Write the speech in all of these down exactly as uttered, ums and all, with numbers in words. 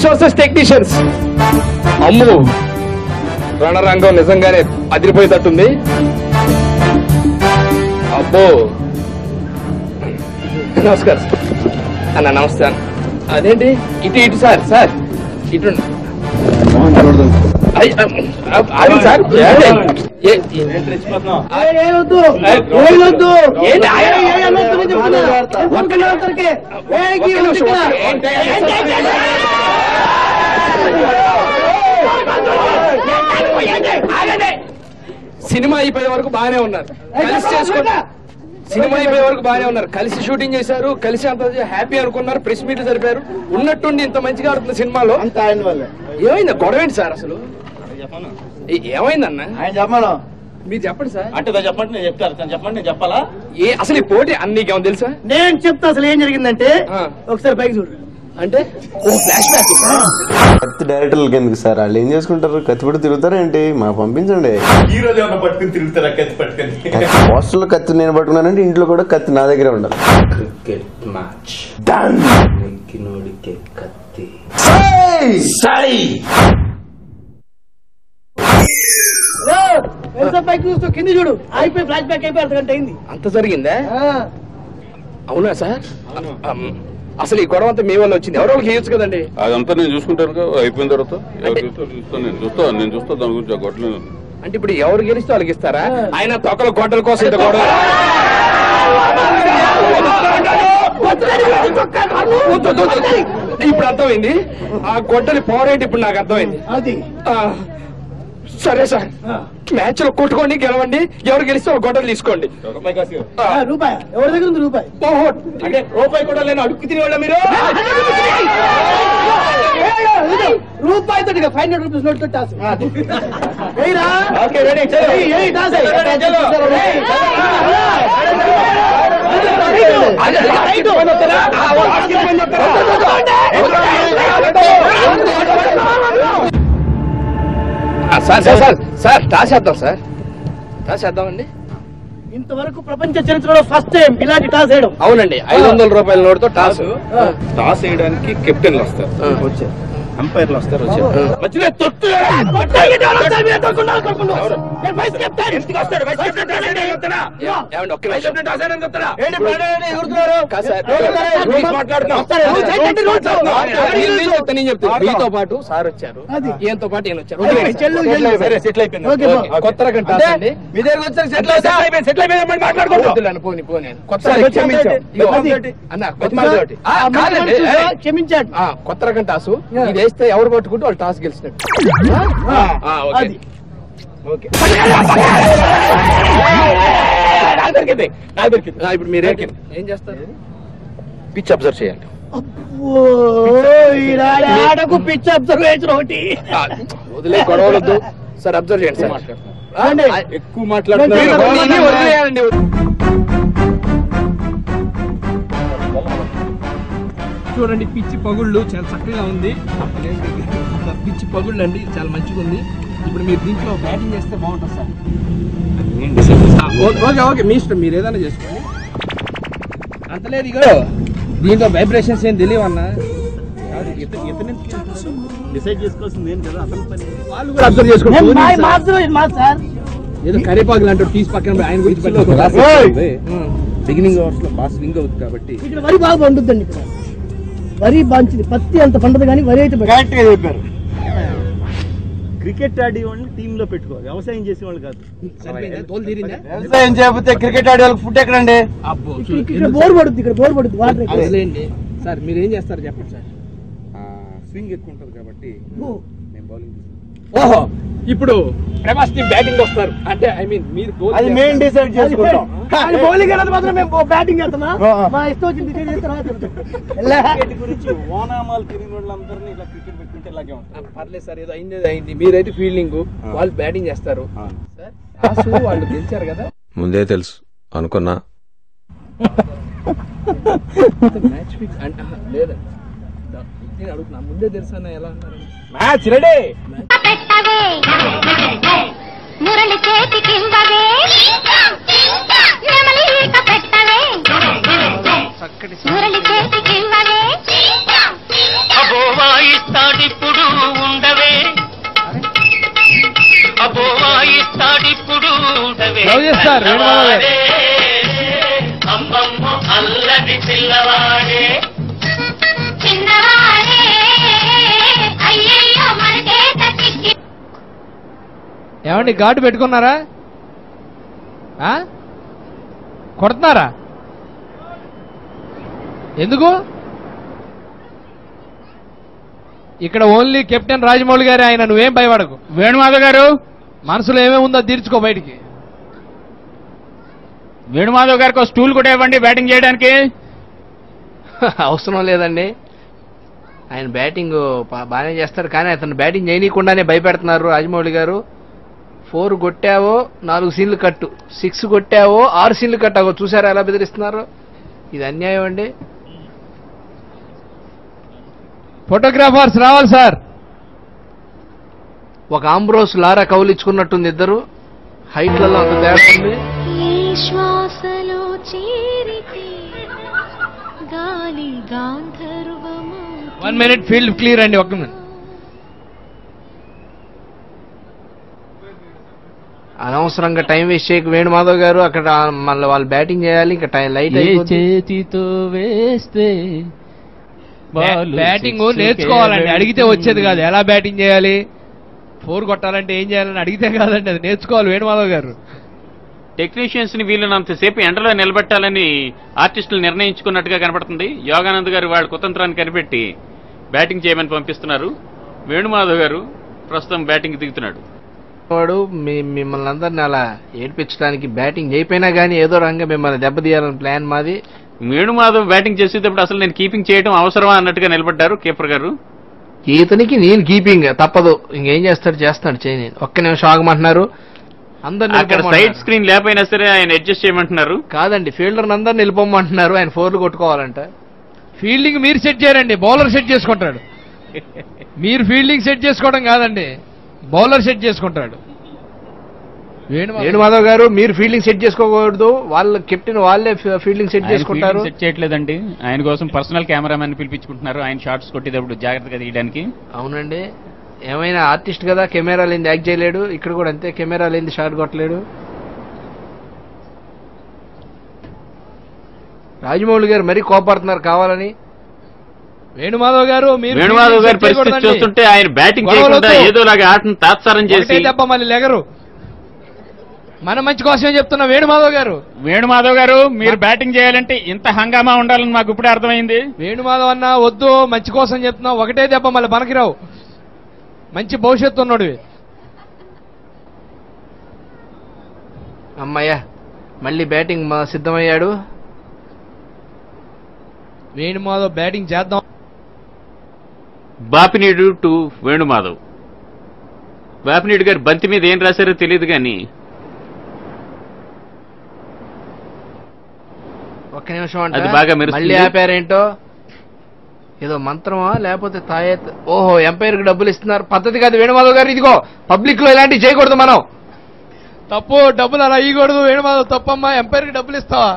Artist versus technicians. అమ్ము రణరంగం నిజంగానే అదిరిపోయేటట్టుంది. అబ్బో నమస్కారం అన్న. నమస్తే అన్న. అదేంటి ఇటు ఇటు సార్ సార్ ఇటు సార్. సినిమా అయిపోయే వరకు బాగానే ఉన్నారు, కలిసి చేసుకుంటా సినిమా అయిపోయే వరకు బాగానే ఉన్నారు, కలిసి షూటింగ్ చేశారు, కలిసి అంత హ్యాపీ అనుకున్నారు, ప్రెస్ మీట్ జరిపారు. ఉన్నట్టుండి ఇంత మంచిగా ఆడుతున్న సినిమాలో ఏమైందా? గొడవ ఏంటి సార్ అసలు? ఏమైందన్న ఆయన చెప్పను, మీరు చెప్పండి సార్. అంటే చెప్పండి, నేను చెప్తాను. చెప్పండి, నేను చెప్పాలా? ఏ అసలు ఈ పోటీ అన్ని నీకేమో తెలుసా? నేను చెప్తా. అసలు ఏం జరిగిందంటే ఒకసారి పైకి చూడు. అంటే ఫ్లాష్ బ్యాక్. కత్తి డైరెక్టర్లకి ఎందుకు సార్? వాళ్ళు ఏం చేసుకుంటారు? కత్తి పట్టి తిరుగుతారా ఏంటి? మాకు పంపించండి. ఈ రోజు ఏమన్నా పట్టుకుని తిరుగుతారా? కత్తి పట్టుకుని హాస్టల్లో కత్తి నేను పట్టుకున్నానంటే ఇంట్లో కూడా కత్తి నా దగ్గరే ఉండాలి. క్రికెట్ మ్యాచ్ కత్తి పైకి చూస్తూ కింది చూడు. అయిపోయి ఫ్లాష్ బ్యాక్ అయిపోయి అర్ధగంట అయింది. అంత జరిగిందా? అవునా సార్? అసలు ఈ గొడవ అంతా మీ వల్ల వచ్చింది? ఎవరో చేయొచ్చు కదండి. అదంతా నేను చూసుకుంటాను. అయిపోయిన తర్వాత ఎవరు చూస్తాను, నేను చూస్తా నేను చూస్తా దాని గురించి. ఆ గొడవలు అంటే ఇప్పుడు ఎవరు గెలిస్తే వాళ్ళకి ఇస్తారా? ఆయన తొక్కల గొడ్డల కోసం ఇంత గొడవ. ఇప్పుడు అర్థమైంది ఆ గొడ్డలి పవర్ ఏంటి. ఇప్పుడు నాకు అర్థమైంది. అది సరే సార్, మ్యాచ్ లో కొట్టుకోండి, గెలవండి. ఎవరు గెలిస్తే ఒక గొడవలు తీసుకోండి. రూపాయి ఎవరి దగ్గర ఉంది? రూపాయి. ఓహో, అంటే రూపాయి కూడా లేని అడుక్కు తినేవాళ్ళ మీరు? రూపాయి తోటి five hundred rupees note toss. Okay ready. Sir sir sir sir toss చేద్దాం సార్. టాస్ చేద్దామండి. ఇంతవరకు ప్రపంచ చరిత్రలో ఫస్ట్ టైం ఇలాంటి టాస్ వేయడం. అవునండి, ఐదు వందల రూపాయల నోటుతో టాస్. టాస్ వేయడానికి కెప్టెన్లు వస్తారు, వచ్చారు అంపైర్లు వస్తారు, వచ్చారు. మీతో పాటు సార్ వచ్చారు, ఈయనతో పాటు ఈయన వచ్చారు. కొత్త రకం టాస్ అండి. మీ దగ్గర వచ్చారు సెటిల్ అయిపోయింది. పోనీ పోనీ కొత్త క్షమించాడు. కొత్త రకం టాసు ఇది వేస్తే ఎవరు పట్టుకుంటే వాళ్ళు టాస్ గెలిచినట్టు. ఇప్పుడు మీరు ఏం చేస్తారు? పిచ్ అబ్జర్వ్ చేయండి. పిచ్ అబ్జర్వేషన్ ఒకటి వదిలే, గొడవలొద్దు సార్. అబ్జర్వ్ చేయండి సార్. ఎక్కువ మాట్లాడుతున్నారండి. చూడండి, పిచ్చి పగుళ్ళు చాలా చక్కగా ఉంది. పిచ్చి పగుళ్ళు అండి, చాలా మంచిగా ఉంది. ఇప్పుడు మీరు దీంట్లో బ్యాటింగ్ చేస్తే బాగుంటుంది సార్. ఓకే ఓకే మీ ఇష్టం, మీరు ఏదైనా చేసుకోండి. అంతలేదు ఇక దీంట్లో వైబ్రేషన్స్ ఏం తెలియవన్నా. డిసైడ్ చేసుకోవాల్సింది ఏం కదా, అతని పని. వాళ్ళు కూడా అబ్జర్వ్ చేసుకోండి. ఏదో కరిపాకులు అంటారు తీసి పక్కన ఆయన గురించి బిగినింగ్ అవర్స్ లో బాగా స్వింగ్ అవుతుంది కాబట్టి. ఇక్కడ వరి బాగా పండుద్దండి. ఇక్కడ వరి బాంచింది, పత్తి అంత పండదు కానీ వరి అయితే చెప్పారు. క్రికెట్ ఆడే వాళ్ళని టీమ్ లో పెట్టుకో, వ్యవసాయం చేసే వాళ్ళు కాదు. వ్యవసాయం చేయకపోతే క్రికెట్ ఆడే వాళ్ళకి ఫుడ్ ఎక్కడండి? ఇక్కడ బోర్ పడుతుంది, ఇక్కడ బోర్ పడుతుంది. వాటర్ సార్ మీరు ఏం చేస్తారు చెప్పండి సార్. స్వింగ్ ఎక్కువ ఉంటుంది కాబట్టి మేము బౌలింగ్. ఓహో, ఇప్పుడు ప్రభాస్ టీం బ్యాటింగ్ వస్తారు అంటే ఐ మీన్ మీరు అది మేము డిసైడ్ చేసుకుంటాం. బౌలింగ్ అనేది మాత్రం మేము బ్యాటింగ్ చేస్తామా? మా ఇష్టం వచ్చింది గురించి ఓనామాలు తిరిగిన వాళ్ళందరినీ ఇలా క్రికెట్ పెట్టుకుంటే ఇలాగే ఉంటారు. పర్లేదు సార్, ఏదో అయింది అయింది. మీరైతే ఫీల్డింగ్, వాళ్ళు బ్యాటింగ్ చేస్తారు సార్. వాళ్ళు గెలిచారు కదా, ముందే తెలుసు అనుకున్నా. మ్యాచ్ ఫిక్స్ అంటే లేదండి, నేను అడుగుతున్నా. ముందే తెలుసా ఎలా అన్నారు? Match ready. మురళి చేతికి మురళి చేతికి వాయిస్తాడే సార్ వేణుమాధవ్ గారు. ఏమండి ఘాటు పెట్టుకున్నారా? కొడుతున్నారా? ఎందుకు? ఇక్కడ ఓన్లీ కెప్టెన్ రాజమౌళి గారే ఆయన, నువ్వేం భయపడకు. వేణుమాధవ్ గారు మనసులో ఏమేముందో తీర్చుకో బయటికి. వేణుమాధవ్ గారికి ఒక స్టూల్ కూడా ఇవ్వండి బ్యాటింగ్ చేయడానికి. అవసరం లేదండి, ఆయన బ్యాటింగ్ బాగానే చేస్తారు, కానీ అతను బ్యాటింగ్ చేయనీయకుండానే భయపెడుతున్నారు రాజమౌళి గారు. ఫోర్ కొట్టావో నాలుగు సీన్లు కట్టు, సిక్స్ కొట్టావో ఆరు సీన్లు కట్టావో, చూసారా ఎలా బెదిరిస్తున్నారు? ఇది అన్యాయం అండి. ఫోటోగ్రాఫర్స్ రావాలి సార్. ఒక ఆంబ్రోస్ లారా కౌలించుకున్నట్టుంది ఇద్దరు, హైట్లలో అంత తేడా ఉంది. వన్ మినిట్ ఫీల్డ్ క్లియర్ అండి, ఒక్క మినిట్. అనవసరంగా టైం వేస్ట్ చేయక వేణుమాధవ్ గారు, అక్కడ మళ్ళీ వాళ్ళు బ్యాటింగ్ చేయాలి, ఇంకా టైం లైట్ చేతితో వేస్తే బ్యాటింగ్ నేర్చుకోవాలండి, అడిగితే వచ్చేది కాదు. ఎలా బ్యాటింగ్ చేయాలి, ఫోర్ కొట్టాలంటే ఏం చేయాలని అడిగితే కాదండి, అది నేర్చుకోవాలి వేణుమాధవ్ గారు. టెక్నీషియన్స్ ని వీళ్ళనంతసేపు ఎండలో నిలబెట్టాలని ఆర్టిస్టులు నిర్ణయించుకున్నట్టుగా కనపడుతుంది. యోగానంద్ గారు వాళ్ళ కుతంత్రాన్ని కనిపెట్టి బ్యాటింగ్ చేయమని పంపిస్తున్నారు. వేణుమాధవ్ గారు ప్రస్తుతం బ్యాటింగ్ దిగుతున్నాడు. వాడు మిమ్మల్ని అందరిని అలా ఏడ్పించడానికి బ్యాటింగ్ చేయపోయినా కానీ ఏదో రంగా మిమ్మల్ని దెబ్బతీయాలని ప్లాన్ మాది. వేణుమాధవ్ బ్యాటింగ్ చేసేటప్పుడు అసలు నేను కీపింగ్ చేయడం అవసరమా అన్నట్టుగా నిలబడ్డారు కీపర్ గారు. ఈతనికి నేను కీపింగ్ తప్పదు, ఇంకేం చేస్తాడు చేస్తాడు చేయని. ఒక్క నిమిషం ఆగమంటున్నారు, అందరు అక్కడ సైడ్ స్క్రీన్ లేకపోయినా సరే ఆయన అడ్జస్ట్ చేయమంటున్నారు. కాదండి, ఫీల్డర్ అందరు నిలిపోమంటున్నారు, ఆయన ఫోర్లు కొట్టుకోవాలంట. ఫీల్డింగ్ మీరు సెట్ చేయరండి, బౌలర్ సెట్ చేసుకుంటాడు. మీరు ఫీల్డింగ్ సెట్ చేసుకోవడం కాదండి, బౌలర్ సెట్ చేసుకుంటాడు. వేణుమాధవ్ గారు మీరు ఫీల్డింగ్ సెట్ చేసుకోకూడదు, వాళ్ళ కెప్టెన్ వాళ్ళే ఫీల్డింగ్ సెట్ చేసుకుంటారు. సెట్ చేయట్లేదండి, ఆయన కోసం పర్సనల్ కెమెరామెన్ పిలిపించుకుంటున్నారు, ఆయన షాట్స్ కొట్టేటప్పుడు జాగ్రత్తగా తీయడానికి. అవునండి, ఏమైనా ఆర్టిస్ట్ కదా, కెమెరా లేని యాక్ట్ చేయలేడు. ఇక్కడ కూడా అంతే, కెమెరా లేని షాట్ కొట్టలేడు. రాజమౌళి గారు మరీ కోపడుతున్నారు కావాలని. వేణుమాధవ్ గారు మీరు వేణుమాధవ్ గారి పరిస్థితి చూస్తుంటే ఆయన బ్యాటింగ్ చేయకుండా ఏదోలాగా ఆటను తాత్సారం చేసి దెబ్బ మళ్ళీ లెగరు. మన మంచి కోసమే చెప్తున్నా వేణుమాధవ్ గారు. వేణుమాధవ్ గారు మీరు బ్యాటింగ్ చేయాలంటే ఇంత హంగామా ఉండాలని మాకు ఇప్పుడే అర్థమైంది. వేణుమాధవ్ అన్న వద్దు, మంచి కోసం చెప్తున్నా, ఒకటే దెబ్బ మళ్ళీ బనకిరావు, మంచి భవిష్యత్తు ఉన్నాడు. అమ్మయ్యా మళ్ళీ బ్యాటింగ్ సిద్ధమయ్యాడు. వేణుమాధవ్ బ్యాటింగ్ చేద్దాం. బాపినీడు టు వేణుమాధవ్. బాపినీడు గారు బంతి మీద ఏం రాశారో తెలియదు కానీ ఒక్క నిమిషం అంటే మళ్ళీ ఆపారేంటో, ఏదో మంత్రమా లేకపోతే తాయెత్. ఓహో, ఎంపైర్ కి డబ్బులు ఇస్తున్నారు, పద్ధతి కాదు వేణుమాధవ్ గారు. ఇదిగో పబ్లిక్ లో ఇలాంటివి చేయకూడదు మనం. తప్పు, డబ్బులు అలా ఇవ్వకూడదు వేణుమాధవ్, తప్పమ్మా. ఎంపైర్ కి డబ్బులు ఇస్తావా?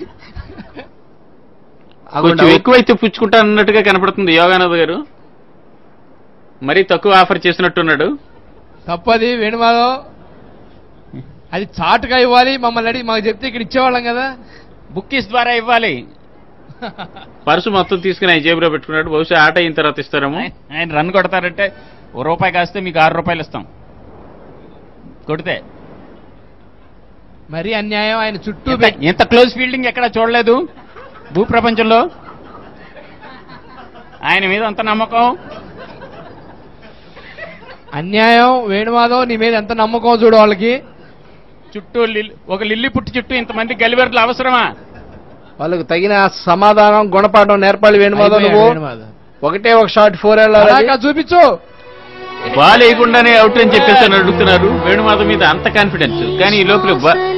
కొంచెం ఎక్కువైతే పుచ్చుకుంటానన్నట్టుగా కనపడుతుంది యోగానంద్ గారు, మరీ తక్కువ ఆఫర్ చేసినట్టున్నాడు. తప్పది వేణుమాధవ్, అది చాటుగా ఇవ్వాలి. మమ్మల్ని అడిగి మాకు చెప్తే ఇక్కడ ఇచ్చేవాళ్ళం కదా, బుక్కీస్ ద్వారా ఇవ్వాలి. పర్సు మొత్తం తీసుకుని ఆయన జేబులో పెట్టుకున్నాడు, బహుశా ఆట అయిన తర్వాత ఇస్తారేమో. ఆయన రన్ కొడతారంటే ఓ రూపాయి కాస్తే మీకు ఆరు రూపాయలు ఇస్తాం కొడితే. మరీ అన్యాయం, ఆయన చుట్టూ ఎంత క్లోజ్ ఫీల్డింగ్ ఎక్కడ చూడలేదు భూప్రపంచంలో. ఆయన మీద అంత నమ్మకం. అన్యాయం వేణుమాధవ్, నీ మీద ఎంత నమ్మకం చూడు వాళ్ళకి. చుట్టూ ఒక లిల్లీ పుట్టి చుట్టూ ఇంతమంది గలివర్లు అవసరమా? వాళ్ళకు తగిన సమాధానం గుణపాఠం నేర్పాలి వేణుమాధవ్. నువ్వు ఒకటే ఒక షాట్ ఫోర్ వెళ్ళాలి, చూపించు. బాల్ వేయకుండానే అవుట్ అని చెప్పేసి అని అడుగుతున్నారు. వేణుమాధవ్ మీద అంత కాన్ఫిడెన్స్, కానీ ఈ లోపల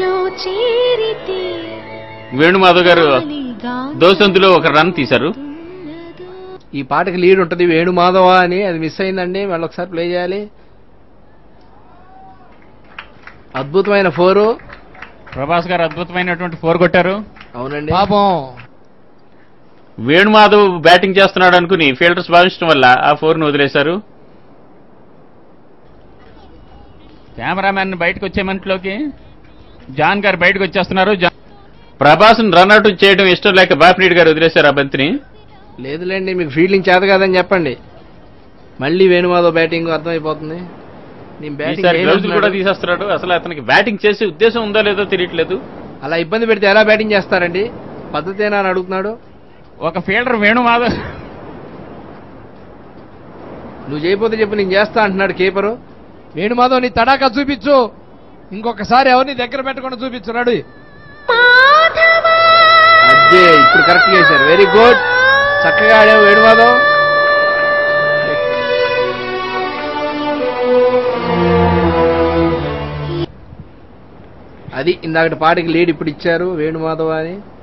వేణుమాధవ్ గారు దోసంతులో ఒక రన్ తీశారు. ఈ పాటకి లీడ్ ఉంటుంది వేణుమాధవ అని, అది మిస్ అయిందండి, మళ్ళీ ఒకసారి ప్లే చేయాలి. అద్భుతమైన ఫోరు, ప్రభాస్ గారు అద్భుతమైనటువంటి ఫోర్ కొట్టారు. అవునండి, పాపం వేణుమాధవ్ బ్యాటింగ్ చేస్తున్నాడు అనుకుని ఫీల్డర్స్ భావించడం వల్ల ఆ ఫోర్ ను వదిలేశారు. కెమెరామ్యాన్ బయటకు వచ్చే మంట్లోకి జాన్ గారు బయటకు వచ్చేస్తున్నారు. ప్రభాస్ రన్అట్ చేయడం ఇష్టం లేక బాపిరెడ్డి గారు వదిలేశారు ఆ బంతిని. లేదులేండి, మీకు ఫీల్డింగ్ చేత కాదని చెప్పండి. మళ్ళీ వేణుమాధవ్ బ్యాటింగ్ అర్థమైపోతుంది. నేను బ్యాటింగ్ గ్లౌజులు కూడా తీసేస్తున్నాడు. అసలు అతనికి బ్యాటింగ్ చేసే ఉద్దేశం ఉందో లేదో తెలియట్లేదు. అలా ఇబ్బంది పెడితే ఎలా బ్యాటింగ్ చేస్తారండి? పద్ధతేనా అని అడుగుతున్నాడు ఒక ఫీల్డర్ వేణుమాధవ్. నువ్వు చేయకపోతే చెప్పు, నేను చేస్తా అంటున్నాడు కీపరు. వేణుమాధవ్ నీ తడాకా చూపించు, ఇంకొకసారి ఎవరిని దగ్గర పెట్టకుండా చూపించున్నాడు. అదే ఇప్పుడు కరెక్ట్ చేశారు. వెరీ గుడ్, చక్కగా ఆడావు వేణుమాధవ్. అది ఇందాకటి పాటకి లీడ్ ఇప్పుడు ఇచ్చారు వేణుమాధవ్ అని.